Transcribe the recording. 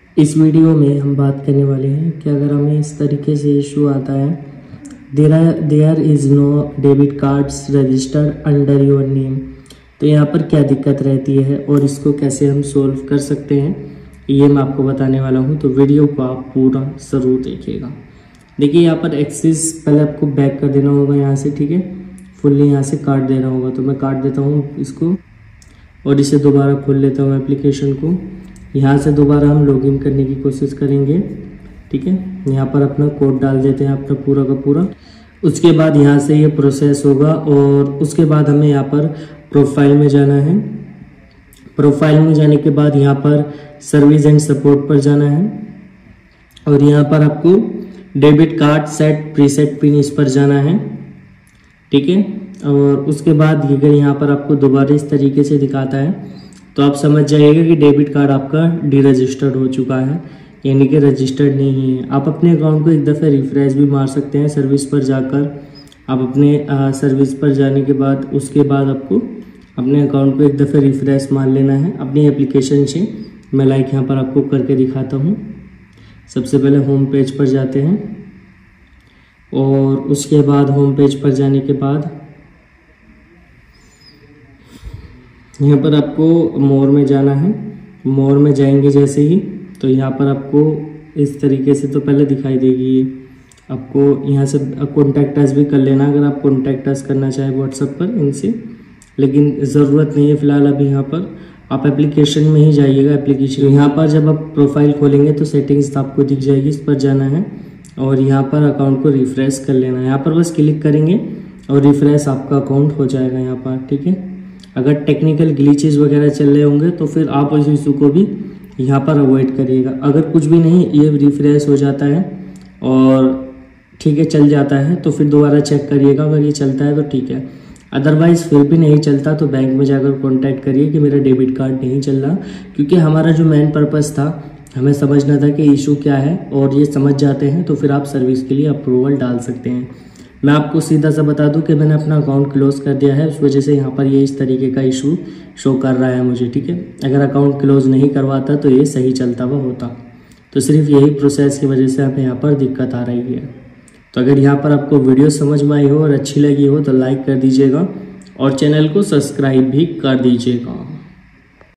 इस वीडियो में हम बात करने वाले हैं कि अगर हमें इस तरीके से इशू आता है, there is no debit cards registered under your name, तो यहाँ पर क्या दिक्कत रहती है और इसको कैसे हम सोल्व कर सकते हैं, ये मैं आपको बताने वाला हूँ। तो वीडियो को आप पूरा ज़रूर देखिएगा। देखिए यहाँ पर एक्सिस पहले आपको बैक कर देना होगा यहाँ से, ठीक है, फुल्ली यहाँ से काट देना होगा। तो मैं काट देता हूँ इसको और इसे दोबारा खोल लेता हूँ एप्लीकेशन को। यहाँ से दोबारा हम लॉगिन करने की कोशिश करेंगे, ठीक है। यहाँ पर अपना कोड डाल देते हैं अपना पूरा का पूरा। उसके बाद यहाँ से ये प्रोसेस होगा और उसके बाद हमें यहाँ पर प्रोफाइल में जाना है। प्रोफाइल में जाने के बाद यहाँ पर सर्विस एंड सपोर्ट पर जाना है और यहाँ पर आपको debit card set preset pin इस पर जाना है, ठीक है। और उसके बाद अगर यहाँ पर आपको दोबारा इस तरीके से दिखाता है तो आप समझ जाइएगा कि डेबिट कार्ड आपका डी रजिस्टर्ड हो चुका है, यानी कि रजिस्टर्ड नहीं है। आप अपने अकाउंट को एक दफ़े रिफ्रेश भी मार सकते हैं सर्विस पर जाकर। आप अपने सर्विस पर जाने के बाद उसके बाद आपको अपने अकाउंट को एक दफ़े रिफ्रेश मार लेना है अपनी एप्लीकेशन से। मैं यहाँ पर आपको करके दिखाता हूँ। सबसे पहले होम पेज पर जाते हैं और उसके बाद होम पेज पर जाने के बाद यहाँ पर आपको मोर में जाना है। मोर में जाएंगे जैसे ही तो यहाँ पर आपको इस तरीके से तो पहले दिखाई देगी ये। आपको यहाँ से कॉन्टैक्ट अस भी कर लेना अगर आप कॉन्टैक्ट अस करना चाहें व्हाट्सएप पर इनसे, लेकिन ज़रूरत नहीं है फ़िलहाल अभी। यहाँ पर आप एप्लीकेशन में ही जाइएगा। एप्लीकेशन यहाँ पर जब आप प्रोफाइल खोलेंगे तो सेटिंग्स आपको दिख जाएगी, इस पर जाना है और यहाँ पर अकाउंट को रिफ़्रेश कर लेना है। यहाँ पर बस क्लिक करेंगे और रिफ़्रेश आपका अकाउंट हो जाएगा यहाँ पर, ठीक है। अगर टेक्निकल ग्लिचेस वगैरह चल रहे होंगे तो फिर आप उस इशू को भी यहाँ पर अवॉइड करिएगा। अगर कुछ भी नहीं, ये रिफ्रेश हो जाता है और ठीक है चल जाता है तो फिर दोबारा चेक करिएगा। अगर ये चलता है तो ठीक है, अदरवाइज़ फिर भी नहीं चलता तो बैंक में जाकर कॉन्टैक्ट करिए कि मेरा डेबिट कार्ड नहीं चल रहा, क्योंकि हमारा जो मेन पर्पज़ था हमें समझना था कि इशू क्या है, और ये समझ जाते हैं तो फिर आप सर्विस के लिए अप्रूवल डाल सकते हैं। मैं आपको सीधा सा बता दूं कि मैंने अपना अकाउंट क्लोज कर दिया है, उस वजह से यहाँ पर ये इस तरीके का इशू शो कर रहा है मुझे, ठीक है। अगर अकाउंट क्लोज नहीं करवाता तो ये सही चलता हुआ होता। तो सिर्फ यही प्रोसेस की वजह से हमें यहाँ पर दिक्कत आ रही है। तो अगर यहाँ पर आपको वीडियो समझ में आई हो और अच्छी लगी हो तो लाइक कर दीजिएगा और चैनल को सब्सक्राइब भी कर दीजिएगा।